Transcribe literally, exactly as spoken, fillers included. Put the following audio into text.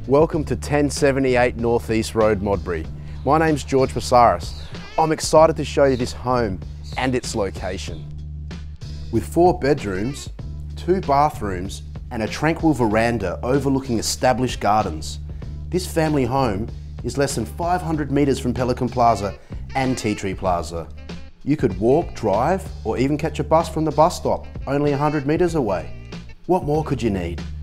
Welcome to ten seventy-eight North East Road, Modbury. My name's George Passaris. I'm excited to show you this home and its location. With four bedrooms, two bathrooms and a tranquil veranda overlooking established gardens, this family home is less than five hundred metres from Pelican Plaza and Tea Tree Plaza. You could walk, drive or even catch a bus from the bus stop only one hundred metres away. What more could you need?